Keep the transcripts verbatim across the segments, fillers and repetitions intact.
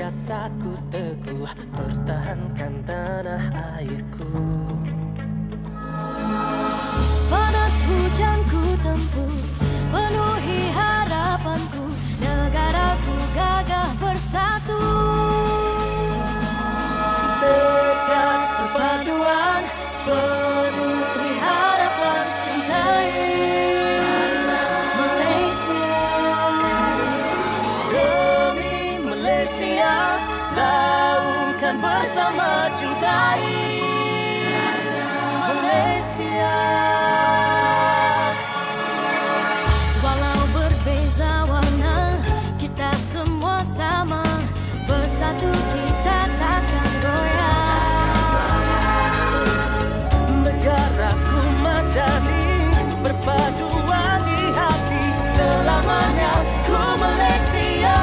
senantiasa ku teguh pertahankan tanah airku. Panas hujan ku tempuh, penuhi harapanku, negaraku gagah bersatu. Tekad perpaduan, penuhi harapan, cintai Malaysia. Demi Malaysia, laungkan bersama, cintai Malaysia. Walau berbeza warna, kita semua sama, bersatu kita takkan goyah. Negaraku madani, berpaduan di hati, selamanya ku Malaysia.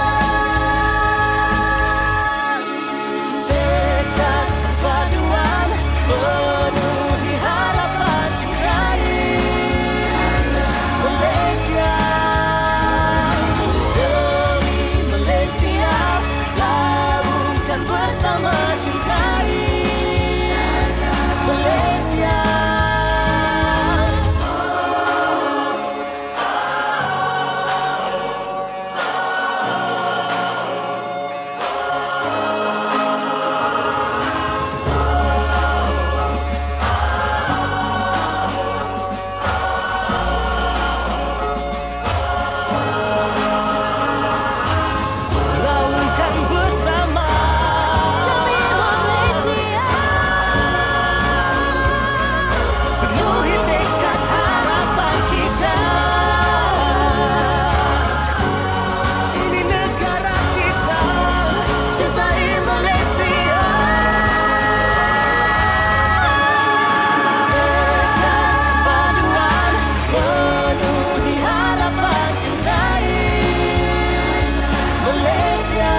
Tekad perpaduan, penuhi harapan, cintai Malaysia. Demi Malaysia, laungkan bersama, cintai Malaysia. Laungkan bersama Demi Malaysia, penuhi tekad harapan kita. Ini negara kita, cintai Malaysia. Tekad perpaduan, penuhi harapan, cintai Malaysia.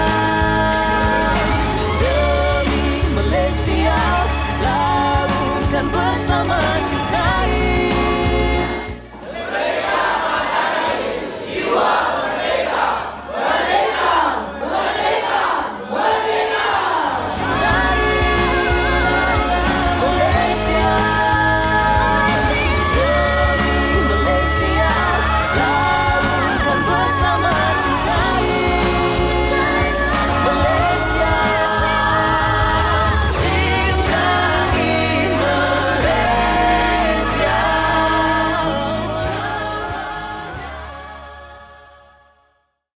Demi Malaysia, laungkan bersama, cintai